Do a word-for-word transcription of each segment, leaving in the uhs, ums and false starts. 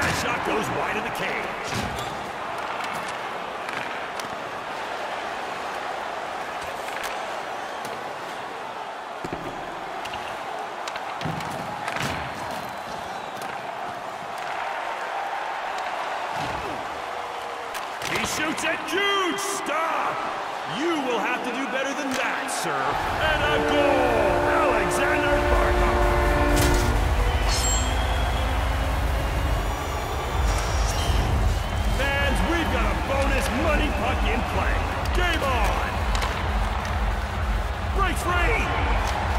that shot goes wide of the cage. He shoots it. Huge stop. You will have to do better than that, sir. And a goal. Alexander Barkov. Fans, we've got a bonus money puck in play. Game on. Break free.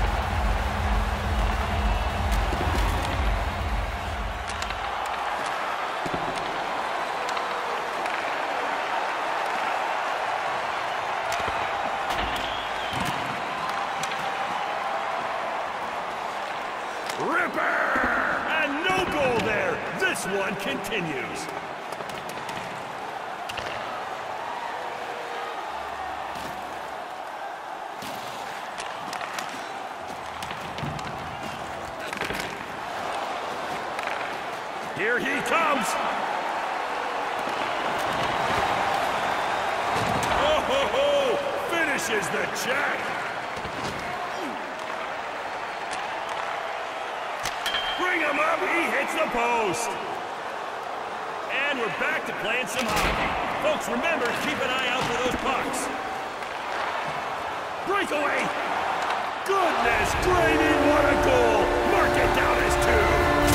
Ripper! And no goal there. This one continues. Here he comes. Oh, ho, ho. Finishes the check. Bring him up, he hits the post. And we're back to playing some hockey. Folks, remember, keep an eye out for those pucks. Breakaway. Goodness gravy, what a goal. Mark it down as two.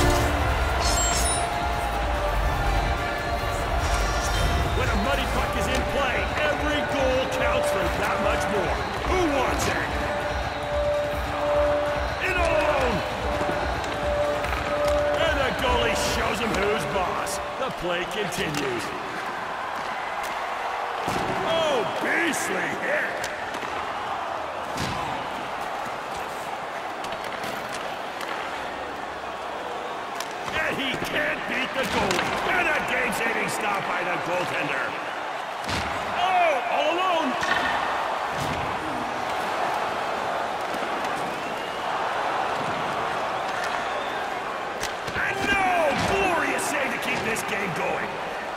When a muddy puck is in play, every goal counts for that much more. Who wants it? Shows him who's boss. The play continues. Oh, beastly hit. And he can't beat the goalie. And a game-saving stop by the goaltender. Oh, all alone. This game going.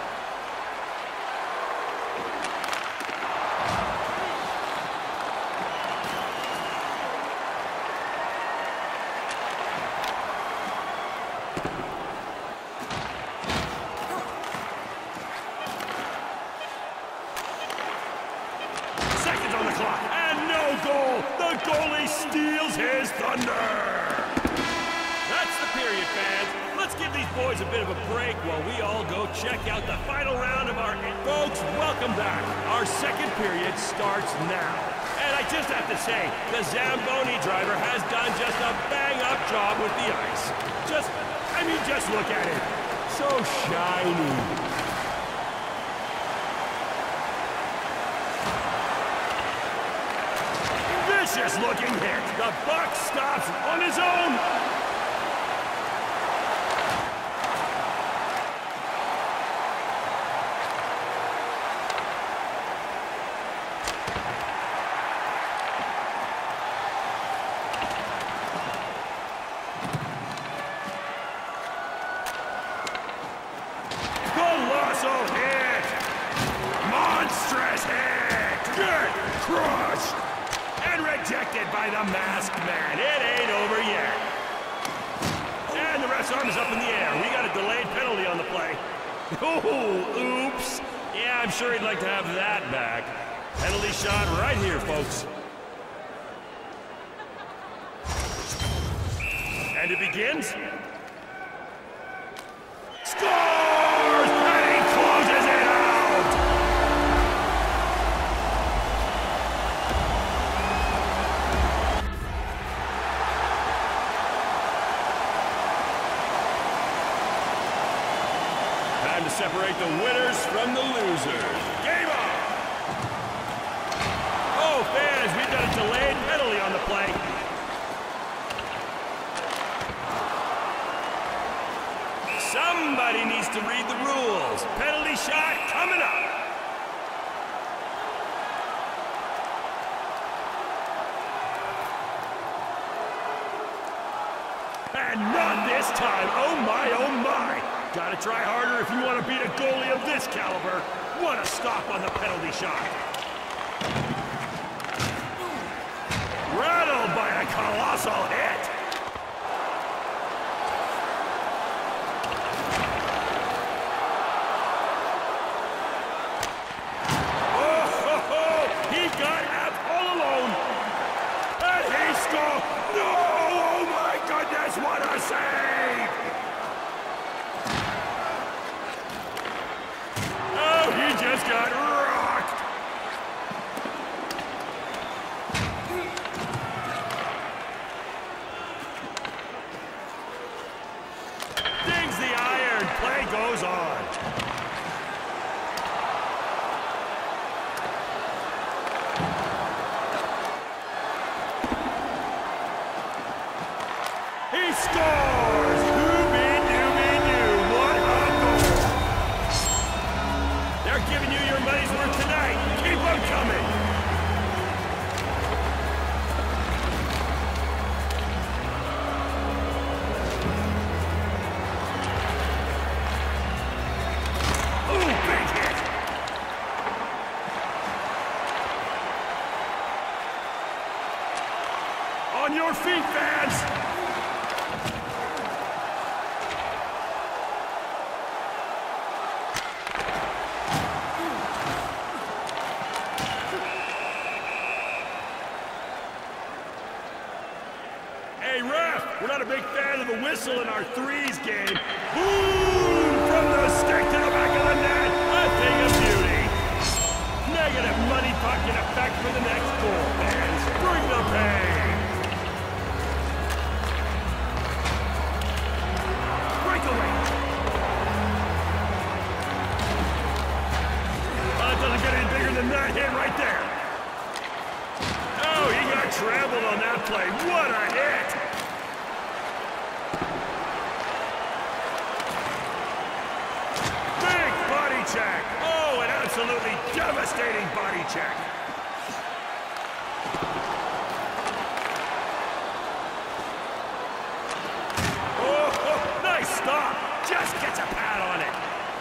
Seconds on the clock, and no goal. The goalie steals his thunder. That's the period, fans. Let's give these boys a bit of a break while we all go check out the final round of our... Folks, welcome back. Our second period starts now. And I just have to say, the Zamboni driver has done just a bang-up job with the ice. Just, I mean, just look at it. So shiny. Vicious-looking hit. The buck stops on his own. Colossal hit! Monstrous hit! Good crushed! And rejected by the masked man. It ain't over yet. And the ref's arm is up in the air. We got a delayed penalty on the play. Oh, oops. Yeah, I'm sure he'd like to have that back. Penalty shot right here, folks. And it begins. Scores! And he closes it out! Time to separate the winners from the losers. Game on! Oh, fans, we've got a delayed penalty on the play. Somebody needs to read the rules. Penalty shot coming up. And not this time. Oh my, oh my. Gotta try harder if you want to beat a goalie of this caliber. What a stop on the penalty shot. Rattled by a colossal hit. Oh, ho, ho. He got out all alone. And he scored. No! Oh my goodness, what a save! Oh, he just got rocked. Dings the iron. Play goes on. He scores! Who-be-doo-be-doo. What a goal! They're giving you your money's worth tonight. Keep them coming. Ooh, big hit! On your feet, fans! Hey, ref, we're not a big fan of the whistle in our threes game. Boom! From the stick to the back of the net. A thing of beauty. Negative money pocket effect for the next goal, fans. Bring the pain. Breakaway. Well, it doesn't get any bigger than that hit right there. Oh, he got trampled on that play. What a hit! Big body check. Oh, an absolutely devastating body check. Oh, oh, nice stop. Just gets a pad on it.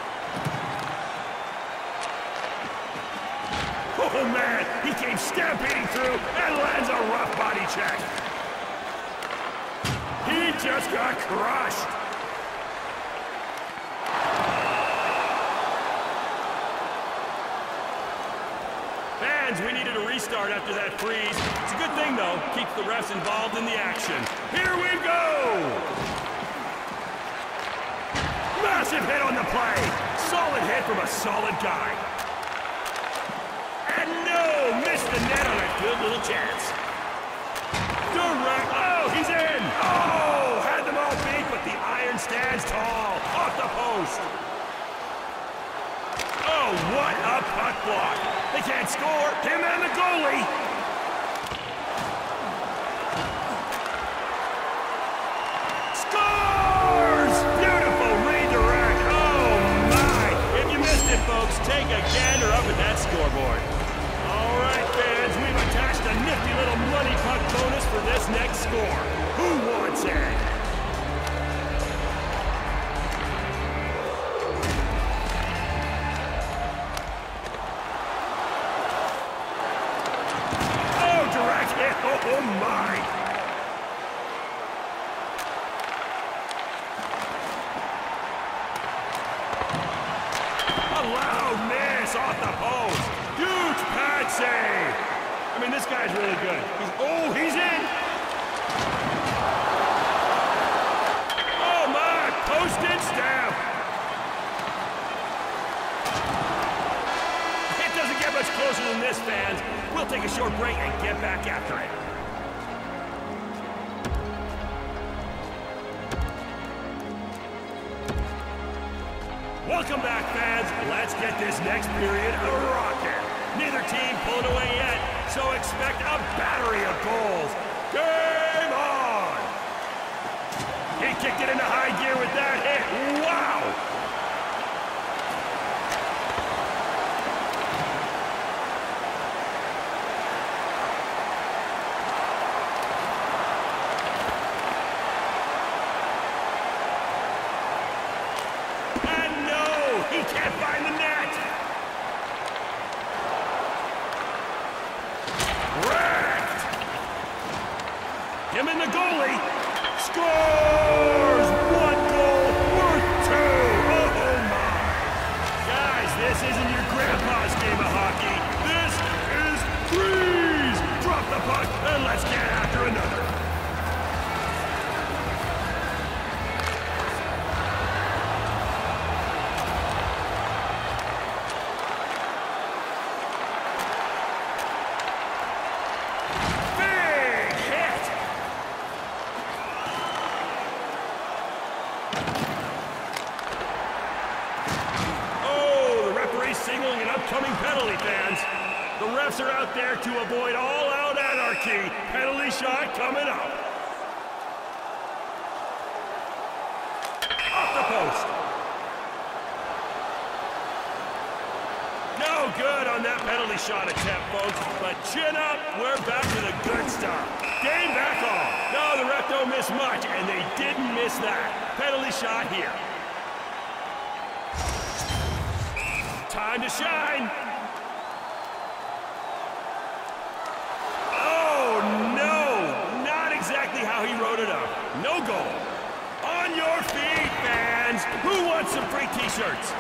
Oh, man, he came stampeding through and lands a rough body check. He just got crushed. Fans, we needed a restart after that freeze. It's a good thing, though. Keeps the refs involved in the action. Here we go! Massive hit on the play. Solid hit from a solid guy. And no, missed the net on a good little chance. Direct, oh, he's in! Oh, had them all beat, but the iron stands tall, off the post. Oh, what a puck block. They can't score, him and the goalie. Scores! Beautiful redirect, oh my. If you missed it, folks, take a gander up at that scoreboard. All right, fans, we've attached a nifty little money puck bonus for this next score. Who wants it? Oh, direct hit. Oh, my. A loud miss off the post. Huge pad save. I mean, this guy's really good. He's, oh, he's in. Oh, my. Posted stamp. It doesn't get much closer than this, fans. We'll take a short break and get back after it. Welcome back, fans. Let's get this next period a rocket. Neither team pulling away yet, so expect a battery of goals. Game on! He kicked it into high gear with that hit. Wow! can't find the net. Wrecked. Him and the goalie. Scores! One goal worth two. Oh my. Guys, this isn't your grandpa's game of hockey. This is freeze. Drop the puck and let's get after another. Signaling an upcoming penalty, fans. The refs are out there to avoid all-out anarchy. Penalty shot coming up. Off the post. No good on that penalty shot attempt, folks. But chin up, we're back to the good stuff. Game back on. No, the ref don't miss much, and they didn't miss that. Penalty shot here. Time to shine. Oh, no. Not exactly how he wrote it up. No goal. On your feet, fans. Who wants some free t-shirts?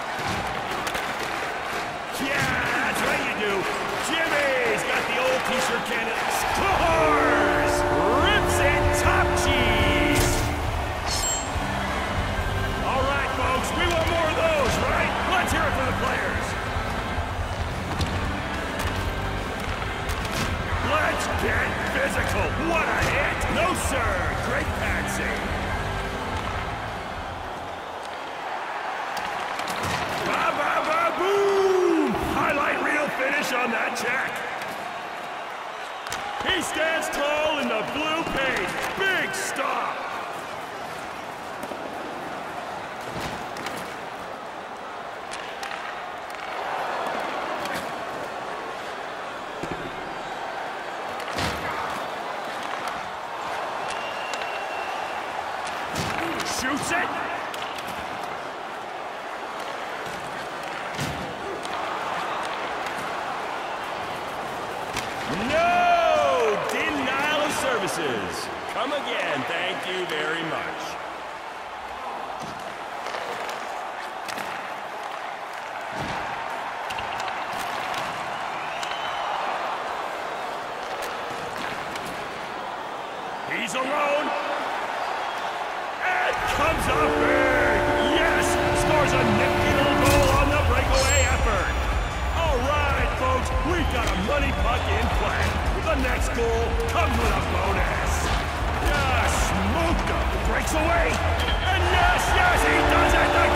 Yeah, that's right you do. Jimmy's got the old t-shirt cannon. Scores! Rips it top cheese. All right, folks. We want more of those, right? Let's hear it for the players. Let's get physical. What a hit. No, sir. Great passing. Ba-ba-ba-boom! Highlight reel finish on that check. He stands tall in the blue paint. Big stop. Shoots it. No! Denial of services. Come again. Thank you very much. He's alone. Comes up big! Yes! Scores a nifty little goal on the breakaway effort. All right, folks, we've got a money puck in play. The next goal comes with a bonus. Yes, smoked up, breaks away, and yes, yes, he does it! The